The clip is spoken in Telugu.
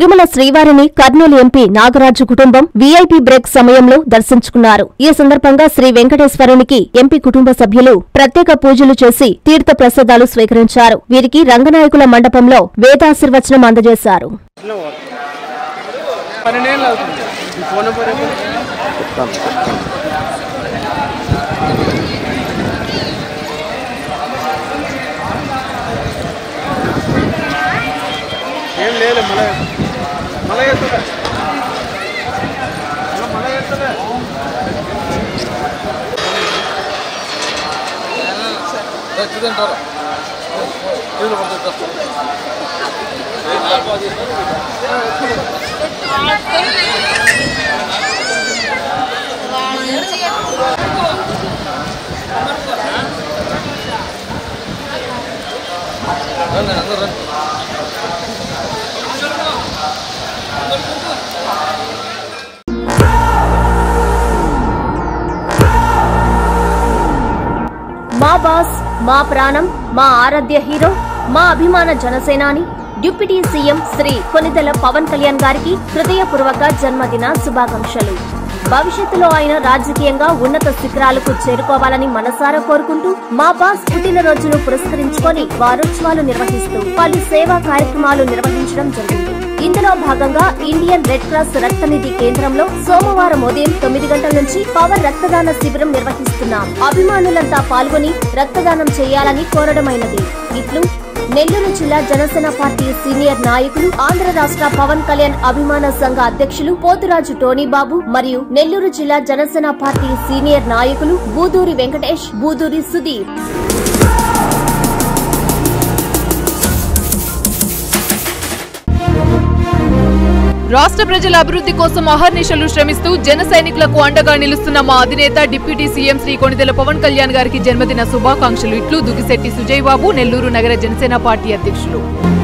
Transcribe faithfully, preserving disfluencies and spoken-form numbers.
తిరుమల శ్రీవారిని కర్నూలు ఎంపీ నాగరాజు కుటుంబం వీఐపీ బ్రేక్ సమయంలో దర్శించుకున్నారు. ఈ సందర్భంగా శ్రీ వెంకటేశ్వరునికి ఎంపీ కుటుంబ సభ్యులు ప్రత్యేక పూజలు చేసి తీర్థ ప్రసాదాలు స్వీకరించారు. వీరికి రంగనాయకుల మండపంలో వేదాశీర్వచనం అందజేశారు. ఏం లేదు మళ్ళీ మళ్ళీ వేస్తుందా మళ్ళీ వేస్తుందా చూదంటారా మా బాస్, మా ప్రాణం, మా ఆరాధ్య హీరో, మా అభిమాన జనసేనాని డిప్యూటీ సీఎం శ్రీ కొనిదెల పవన్ కళ్యాణ్ గారికి హృదయపూర్వక జన్మదిన శుభాకాంక్షలు. భవిష్యత్తులో ఆయన రాజకీయంగా ఉన్నత శిఖరాలకు చేరుకోవాలని మనసారా కోరుకుంటూ మా బాస్ పుట్టినరోజును పురస్కరించుకొని వారోత్సవాలు నిర్వహిస్తూ పలు సేవా కార్యక్రమాలు నిర్వహించడం జరిగింది. ఇందులో భాగంగా ఇండియన్ రెడ్ క్రాస్ రక్తనిధి కేంద్రంలో సోమవారం ఉదయం తొమ్మిది గంటల నుంచి పవర్ రక్తదాన శిబిరం నిర్వహిస్తున్నాం. అభిమానులంతా పాల్గొని రక్తదానం చేయాలని కోరడమైనది. ఇట్లు నెల్లూరు జిల్లా జనసేన పార్టీ సీనియర్ నాయకులు, ఆంధ్ర రాష్ట్ర పవన్ కళ్యాణ్ అభిమాన సంఘ అధ్యక్షులు పోతురాజు టోనీబాబు మరియు నెల్లూరు జిల్లా జనసేన పార్టీ సీనియర్ నాయకులు బూదూరి వెంకటేష్, బూదూరి సుధీర్. రాష్ట్ర ప్రజల అభివృద్ధి కోసం అహర్నిశలు శ్రమిస్తూ జన సైనికులకు అండగా నిలుస్తున్న మా అధినేత డిప్యూటీ సీఎం శ్రీ కొనిదెల పవన్ కళ్యాణ్ గారికి జన్మదిన శుభాకాంక్షలు. ఇట్లు దుగిశెట్టి సుజయ్ బాబు, నెల్లూరు నగర జనసేన పార్టీ అధ్యక్షులు.